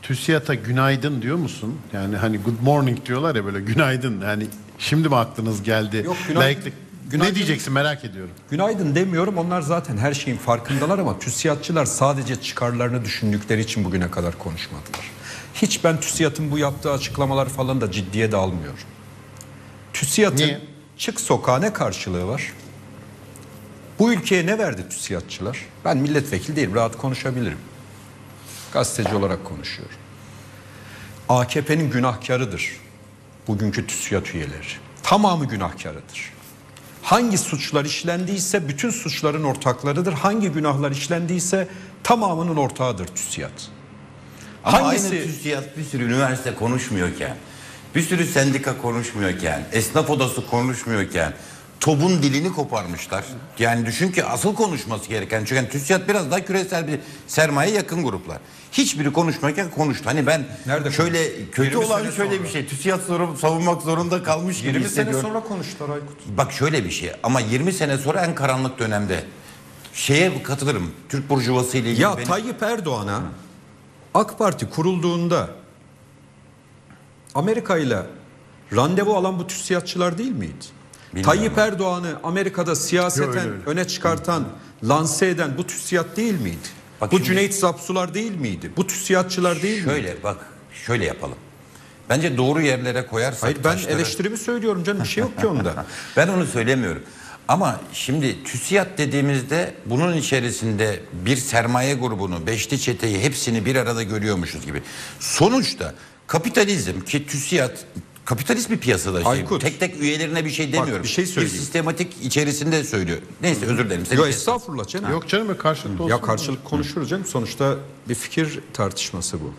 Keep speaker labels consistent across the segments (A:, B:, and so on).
A: TÜSİAD'a günaydın diyor musun? Yani hani good morning diyorlar ya, böyle günaydın. Yani şimdi mi aklınız geldi?
B: Yok, günaydın.
A: Layıklık.
B: Günaydın.
A: Ne diyeceksin, merak ediyorum.
B: Günaydın demiyorum. Onlar zaten her şeyin farkındalar ama TÜSİAD'çılar sadece çıkarlarını düşündükleri için bugüne kadar konuşmadılar. Hiç ben TÜSİAD'ın bu yaptığı açıklamalar falan da ciddiye de almıyorum. TÜSİAD'ın çık sokağa ne karşılığı var? Bu ülkeye ne verdi TÜSİAD'çılar? Ben milletvekili değilim, rahat konuşabilirim. Gazeteci olarak konuşuyorum. AKP'nin günahkarıdır bugünkü TÜSİAD üyeleri. Tamamı günahkarıdır. Hangi suçlar işlendiyse bütün suçların ortaklarıdır. Hangi günahlar işlendiyse tamamının ortağıdır TÜSİAD.
C: Ama aynı TÜSİAD bir sürü üniversite konuşmuyorken, bir sürü sendika konuşmuyorken, esnaf odası konuşmuyorken TOB'un dilini koparmışlar. Yani düşün ki asıl konuşması gereken, çünkü TÜSİAD biraz daha küresel bir sermaye yakın gruplar. Hiçbiri konuşmayken konuştu. Hani ben
B: nerede
C: şöyle
B: konuştu?
C: kötü olan şöyle bir şey. TÜSİAD savunmak zorunda kalmış gibi
B: 20
C: hissediyorum.
B: sene sonra konuştular Aykut.
C: Bak şöyle bir şey, ama 20 sene sonra en karanlık dönemde şeye katılırım. Türk burjuvası ile ilgili.
B: Ya Tayyip Erdoğan'a AK Parti kurulduğunda Amerika ile randevu alan bu TÜSİAD'çılar değil miydi?
C: Bilmiyorum.
B: Tayyip Erdoğan'ı Amerika'da siyaseten öne çıkartan, lanse eden bu TÜSİAD değil miydi?
C: Bak
B: bu
C: şimdi,
B: Cüneyt Zapsular değil miydi? Bu TÜSİAD'çılar değil miydi?
C: Şöyle bak, şöyle yapalım. Bence doğru yerlere koyarsak...
B: Hayır, ben eleştirimi söylüyorum canım, bir şey yok ki onda.
C: Ben onu söylemiyorum. Ama şimdi TÜSİAD dediğimizde bunun içerisinde bir sermaye grubunu, beşli çeteyi, hepsini bir arada görüyormuşuz gibi. Sonuçta kapitalizm, ki TÜSİAD kapitalist bir piyasada şey.
B: Aykut,
C: tek tek üyelerine bir şey demiyorum.
B: bak, bir şey söyleyeyim.
C: Bir sistematik içerisinde söylüyor. Neyse, özür dilerim.
B: Yok estağfurullah canım.
A: Yok canım, karşılıklı olsun.
B: Ya karşılık konuşuruz canım. Sonuçta bir fikir tartışması bu.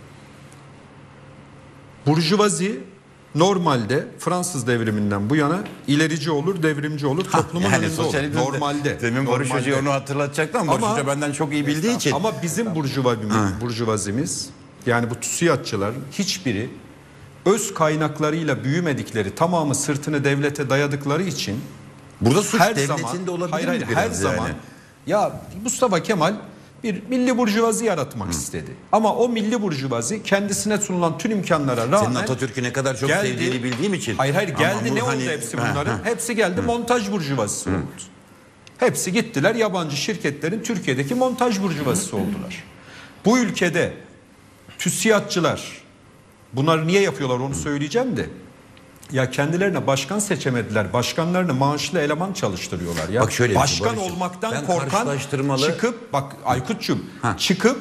B: Burjuvazi normalde Fransız devriminden bu yana ilerici olur, devrimci olur, toplumun önünde olur. Normalde.
C: Demin Barış Hoca'ya onu hatırlatacaktım ama Barış Hoca benden çok iyi bildiği için.
B: Ama bizim burjuvazimiz, yani bu TÜSİAD'çıların hiçbiri öz kaynaklarıyla büyümedikleri, tamamı sırtını devlete dayadıkları için
C: burada suç
B: her
C: devletin
B: zaman,
C: de olabilir
B: hayır,
C: mi
B: her
C: biraz yani?
B: zaman ya Mustafa Kemal bir milli burjuvazi yaratmak istedi. Ama o milli burjuvazi kendisine sunulan tüm imkanlara rağmen...
C: Senin Atatürk'ü ne kadar çok sevdiğini bildiğim için.
B: Hayır geldi, ne oldu
C: hani,
B: hepsi bunların? Hepsi geldi montaj burjuvazisi oldu. Hepsi gittiler yabancı şirketlerin Türkiye'deki montaj burjuvazisi oldular. Bu ülkede TÜSİAD'çılar bunları niye yapıyorlar onu söyleyeceğim de. Ya kendilerine başkan seçemediler. Başkanlarını maaşlı eleman çalıştırıyorlar ya.
C: Bak şöyle
B: başkan olmaktan korkan çıkıp, bak Aykut'cum, çıkıp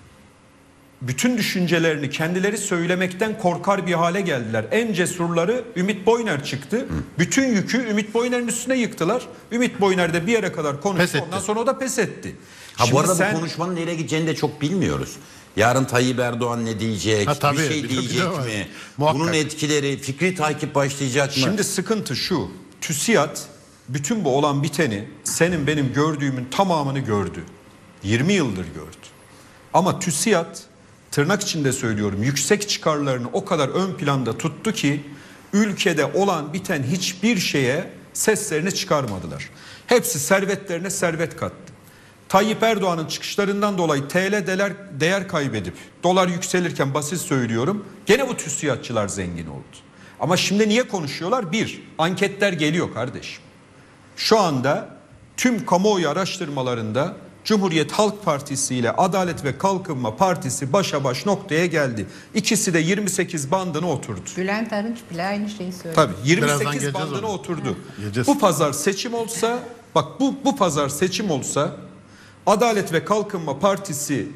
B: bütün düşüncelerini kendileri söylemekten korkar bir hale geldiler. En cesurları Ümit Boyner çıktı. Bütün yükü Ümit Boyner'in üstüne yıktılar. Ümit Boyner de bir yere kadar konuştu. Ondan sonra o da pes etti.
C: Bu arada bu konuşmanın nereye gideceğini de çok bilmiyoruz. Yarın Tayyip Erdoğan ne diyecek?
A: Tabii,
C: bir şey diyecek mi? Bunun etkileri, fikri takip başlayacak mı?
B: Şimdi sıkıntı şu. TÜSİAD bütün bu olan biteni, senin benim gördüğümün tamamını gördü. 20 yıldır gördü. Ama TÜSİAD, tırnak içinde söylüyorum, yüksek çıkarlarını o kadar ön planda tuttu ki ülkede olan biten hiçbir şeye seslerini çıkarmadılar. Hepsi servetlerine servet kattı. Tayyip Erdoğan'ın çıkışlarından dolayı TL değer kaybedip dolar yükselirken, basit söylüyorum, gene bu TÜSİAD'çılar zengin oldu. Ama şimdi niye konuşuyorlar? Bir, anketler geliyor kardeşim. Şu anda tüm kamuoyu araştırmalarında Cumhuriyet Halk Partisi ile Adalet ve Kalkınma Partisi başa baş noktaya geldi. İkisi de 28 bandına oturdu.
D: Bülent Arınç bile aynı şeyi söyledi.
B: Tabii 28 bandına oturdu. Bu pazar seçim olsa, bak bu pazar seçim olsa Adalet ve Kalkınma Partisi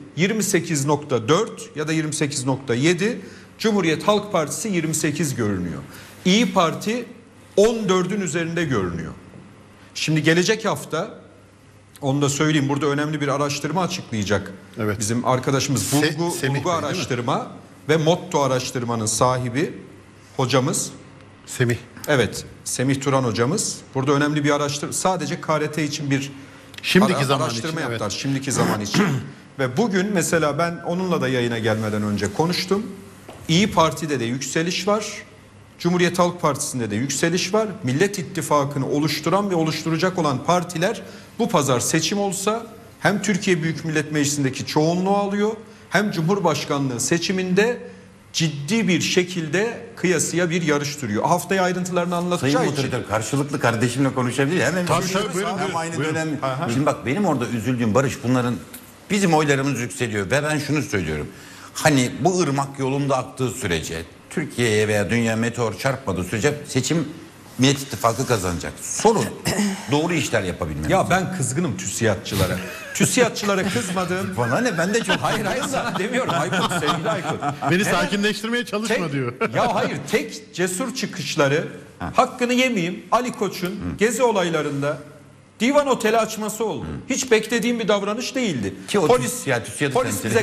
B: 28.4 ya da 28.7, Cumhuriyet Halk Partisi 28 görünüyor. İyi Parti 14'ün üzerinde görünüyor. Şimdi gelecek hafta, onu da söyleyeyim, burada önemli bir araştırma açıklayacak. Evet. Bizim arkadaşımız Bulgu Araştırma ve Motto Araştırma'nın sahibi hocamız
A: Semih.
B: Evet, Semih Turan hocamız. Burada önemli bir araştırma, sadece KRT için bir araştırma yaptılar. Evet. Şimdiki zaman için. Ve bugün mesela ben onunla da yayına gelmeden önce konuştum. İyi Parti'de de yükseliş var. Cumhuriyet Halk Partisi'nde de yükseliş var. Millet İttifakı'nı oluşturan ve oluşturacak olan partiler bu pazar seçim olsa hem Türkiye Büyük Millet Meclisi'ndeki çoğunluğu alıyor, hem Cumhurbaşkanlığı seçiminde ciddi bir şekilde kıyasıya bir yarış duruyor. Haftaya ayrıntılarını
C: Sayın
B: anlatacağı için.
C: moderatör karşılıklı kardeşimle konuşabilir. Hemen
A: Tabii,
C: konuşuyoruz.
A: tabii, buyurun,
C: Hem
A: buyurun,
C: aynı
A: buyurun.
C: dönem.
A: Aha.
C: Şimdi bak benim orada üzüldüğüm Barış, bunların bizim oylarımız yükseliyor ve ben şunu söylüyorum. Hani bu ırmak yolunda aktığı sürece, Türkiye'ye veya dünya meteor çarpmadığı sürece seçim Millet İttifakı kazanacak. Sorun doğru işler yapabilmemiz.
B: Ya ben kızgınım TÜSİAD'çılara. TÜSİAD'çılara kızmadığım...
C: Bana ne, ben de çok...
B: Hayır sana demiyorum Aykut, sevgili Aykut.
A: Beni sakinleştirmeye çalışma diyor.
B: Ya hayır, tek cesur çıkışları, hakkını yemeyeyim, Ali Koç'un gezi olaylarında divan oteli açması oldu. Hiç beklediğim bir davranış değildi.
C: Ki o
B: Polis
C: TÜSİAD
B: bize
C: temsili.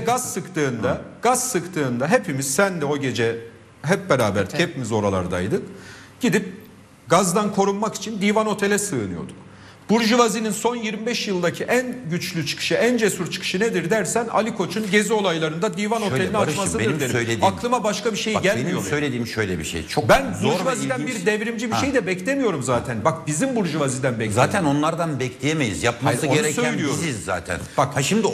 B: gaz sıktığında hepimiz, sen de o gece hep beraberdik, hepimiz oralardaydık. Gidip gazdan korunmak için divan otele sığınıyorduk. Burjuvazinin son 25 yıldaki en güçlü çıkışı, en cesur çıkışı nedir dersen, Ali Koç'un gezi olaylarında divan
C: Şöyle
B: otelini
C: Barış'ım,
B: açmasıdır
C: benim
B: derim.
C: söylediğim-
B: Aklıma başka bir şey
C: Bak,
B: gelmiyor.
C: benim
B: benim.
C: söylediğim şöyle bir şey. Çok
B: Ben
C: zor ve
B: burjuvaziden
C: ilginç.
B: bir devrimci bir şey de beklemiyorum zaten. Bak bizim burjuvaziden beklemiyorum.
C: Zaten onlardan bekleyemeyiz. Yapması
B: Hayır, onu
C: gereken
B: söylüyorum.
C: biziz zaten.
B: Bak.
C: Ha şimdi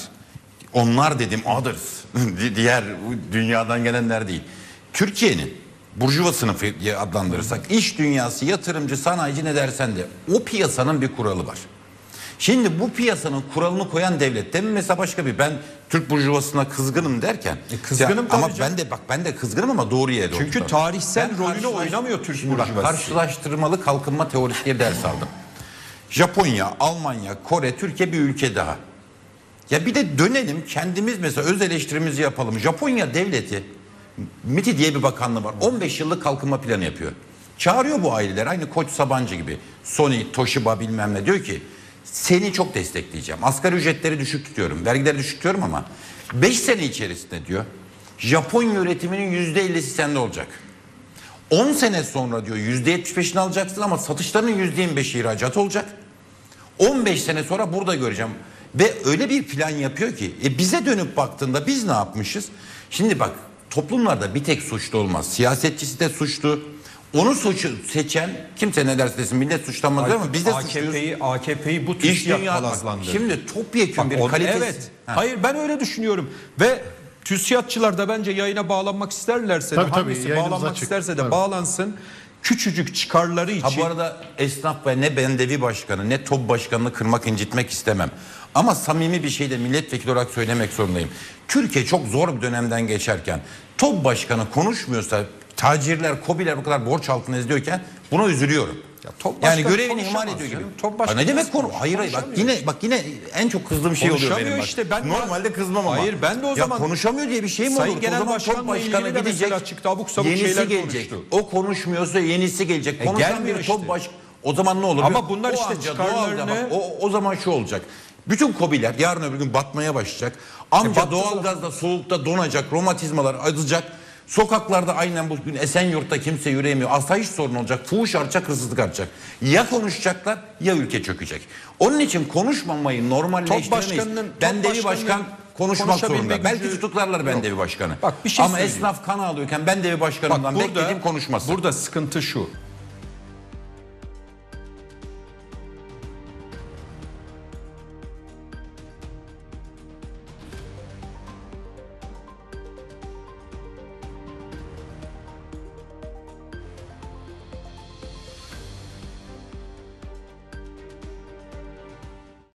C: onlar dedim others. Diğer dünyadan gelenler değil. Türkiye'nin burjuva sınıfı diye adlandırırsak, iş dünyası, yatırımcı, sanayici, ne dersen de, o piyasanın bir kuralı var. Şimdi bu piyasanın kuralını koyan devlet, demin mesela başka bir, ben Türk burjuvasına kızgınım derken,
B: kızgınım
C: ama
B: tabii canım.
C: ben de kızgınım ama doğru yere
B: Çünkü
C: oturttum.
B: tarihsel
C: Ben
B: rolünü oynamıyor Türk
C: Şimdi bak,
B: burjuvası.
C: karşılaştırmalı kalkınma teorisi diye ders aldım. Japonya, Almanya, Kore, Türkiye bir ülke daha. Ya bir de dönelim kendimiz, mesela öz eleştirimizi yapalım. Japonya devleti, MİTİ diye bir bakanlığı var. 15 yıllık kalkınma planı yapıyor. Çağırıyor bu aileler, aynı Koç Sabancı gibi. Sony, Toshiba bilmem ne, diyor ki seni çok destekleyeceğim. Asgari ücretleri düşük tutuyorum, vergileri düşük tutuyorum ama 5 sene içerisinde diyor Japonya üretiminin %50'si sende olacak. 10 sene sonra diyor %75'ini alacaksın ama satışlarının %25'i ihracat olacak. 15 sene sonra burada göreceğim. Ve öyle bir plan yapıyor ki bize dönüp baktığında biz ne yapmışız? Şimdi bak, toplumlarda bir tek suçlu olmaz. Siyasetçisi de suçlu. Onu seçen kimse ne derse desin, millet suçlanmaz ama biz de suçluyuz.
B: AKP'yi bu
C: İş
B: TÜSİAD
C: dünya,
B: palazlandırdı.
C: şimdi topyekun bir kalitesi.
B: Evet.
C: Ha.
B: Hayır, ben öyle düşünüyorum. Ve TÜSİAD'çılar da bence yayına bağlanmak isterlerse de,
A: Tabii,
B: hangisi
A: yayınımız
B: bağlanmak
A: açık.
B: isterse de
A: Tabii.
B: bağlansın. Küçücük çıkarları için.
C: Ha bu arada esnaf ve ne bendevi başkanı ne TOB başkanını kırmak, incitmek istemem. Ama samimi bir şey de milletvekili olarak söylemek zorundayım. Türkiye çok zor bir dönemden geçerken TOB başkanı konuşmuyorsa, tacirler, KOBİ'ler bu kadar borç altında eziliyorken buna üzülüyorum.
B: Ya TOB
C: Yani
B: başkanı
C: görevini ihmal
B: konuşamaz
C: ediyor gibi.
B: canım. TOB başkanı
C: Ne demek
B: nasıl
C: konu? Hayır bak yine en çok kızdığım şey oluyor
B: Konuşamıyor
C: benim bak.
B: işte, ben
C: Normalde kızmam ama.
B: Hayır, ben de o zaman-
C: Ya konuşamıyor diye bir şey mi
B: Sayın
C: olur?
B: Genel
C: O zaman
B: Başkan'la
C: TOB başkanı
B: ilgili de
C: gidecek.
B: mesela çıktı, abuk sabuk
C: yenisi
B: şeyler
C: gelecek.
B: konuştu.
C: O konuşmuyorsa yenisi gelecek. Konuşan
B: gelmiyor
C: bir
B: işte.
C: TOB o zaman ne olur?
B: Ama bunlar
C: O
B: işte
C: amca
B: çıkarlarını-
C: doğalgaz- o zaman şu olacak. Bütün KOBİ'ler yarın öbür gün batmaya başlayacak. Amca
B: battılar.
C: doğalgazda soğukta donacak, romatizmalar acıyacak. Sokaklarda aynen bugün Esenyurt'ta kimse yürüyemiyor. Asayiş sorunu olacak, fuhuş artacak, hırsızlık artacak. Ya konuşacaklar ya ülke çökecek. Onun için konuşmamayı normalleştiremeyiz. Bendevi başkan konuşmak zorunda. Belki tutuklarlar bendevi başkanı.
B: Bak, bir şey
C: ama
B: söyleyeyim.
C: esnaf kan ağlıyorken bendevi başkanından beklediğim konuşması.
B: Burada sıkıntı şu.